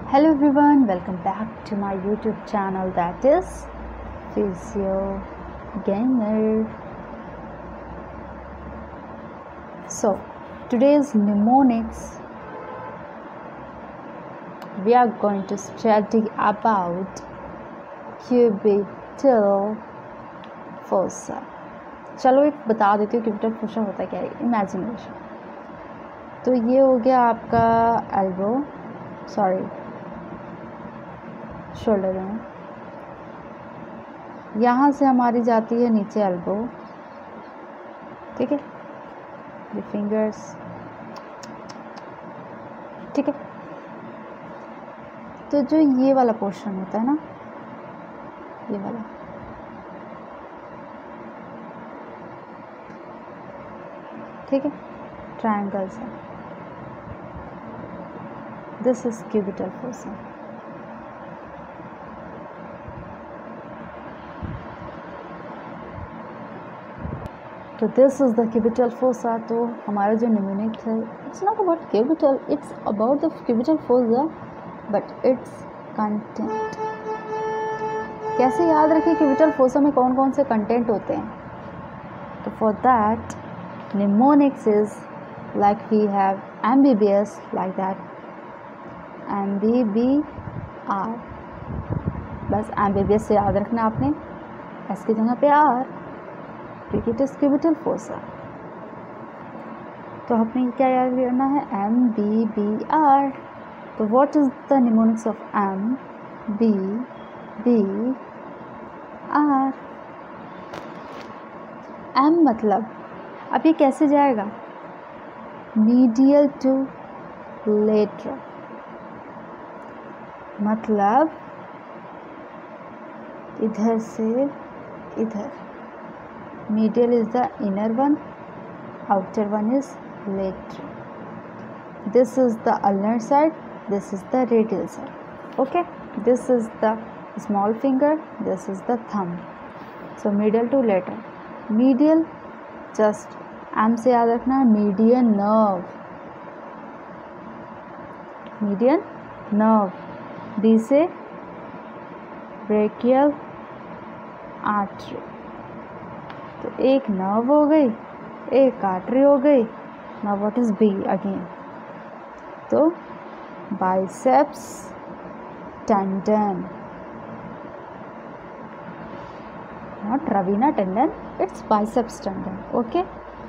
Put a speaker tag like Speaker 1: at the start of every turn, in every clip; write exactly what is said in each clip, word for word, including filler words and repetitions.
Speaker 1: Hello everyone, welcome back to my YouTube channel, that is Physio Gamer. So today's mnemonics, we are going to study about cubital fossa. चलो एक बता देती हूँ cubital fossa होता क्या है. Imagination. तो ये हो गया आपका एल्बो, सॉरी शोल्डर में. यहाँ से हमारी जाती है नीचे एल्बो, ठीक है, ये फिंगर्स, ठीक है. तो जो ये वाला पोर्शन होता है ना, ये वाला, ठीक है, ट्रायंगल्स है. This is cubital fossa. तो this is the cubital fossa. तो हमारा जो न्यूमेनिक है, it's not about cubital, it's about the cubital fossa but it's content. कैसे याद रखें क्यूबिटल फोसा में कौन कौन से कंटेंट होते हैं? तो for that mnemonics is like we have M B B S, like that M B B R. बस M B B S से याद रखना आपने, S की जगह पे R, क्योंकि इट इज क्यूबिटल फोसा. तो हमें क्या याद करना है? M B B R. तो what is the mnemonics of M B B R? M मतलब, अब ये कैसे जाएगा? Medial to lateral. मतलब इधर से इधर. Medial is the inner one, outer one is lateral. This is the ulnar side, this is the radial side. Okay, this is the small finger, this is the thumb. So medial to lateral. Medial just M से याद रखना है, median nerve, median nerve. B से brachial artery. तो एक nerve हो गई, एक आर्टरी हो गई. Now what is B again? तो biceps tendon, not Ravina tendon, it's biceps tendon. Okay,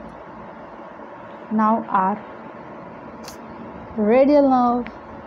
Speaker 1: now R, radial nerve.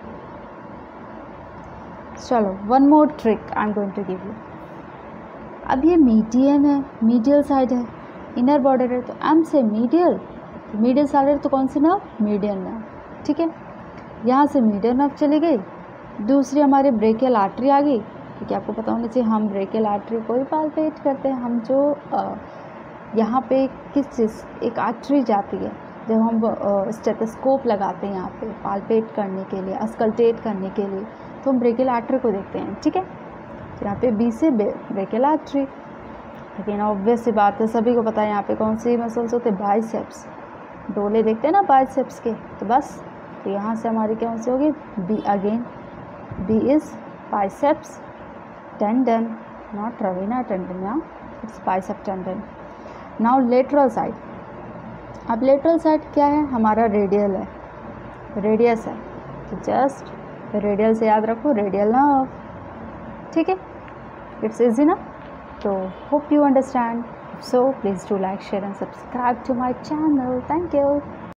Speaker 1: चलो one more trick I'm going to give you. अब ये मीडियन है, मीडियल साइड है, इनर बॉर्डर है. तो M से medial, medial side है तो कौन सी नर्व? Median nerve. ठीक है, यहाँ से मीडियल नर्व चली गई. दूसरी हमारे ब्रेकियल आर्टरी आ गई, क्योंकि आपको पता होना चाहिए हम ब्रेकियल आर्टरी को ही पाल्पेट करते हैं. हम जो आ, यहाँ पे किस चीज़, एक आर्टरी जाती है जब हम स्टेथोस्कोप लगाते हैं यहाँ पे पाल्पेट करने के लिए, अस्कल्टेट करने के लिए, तो हम ब्रेकियल आर्टरी को देखते हैं. ठीक है, तो यहाँ पे बी से ब्रेकियल आर्टरी. लेकिन ऑब्वियस सी बात है, सभी को पता है यहाँ पे कौन सी मसल्स होते हैं? बाइसेप्स. डोले देखते हैं ना बाइसेप्स के. तो बस, तो यहाँ से हमारी कौन सी होगी? B again. B is biceps tendon, not Ravina tendon, yeah, it's bicep tendon. Now lateral side. अब lateral side क्या है? हमारा रेडियल है, रेडियस है. तो जस्ट रेडियल से याद रखो, रेडियल नर्व. ठीक है, इट्स इजी ना. तो hope you understand. So please do like, share and subscribe to my channel. Thank you.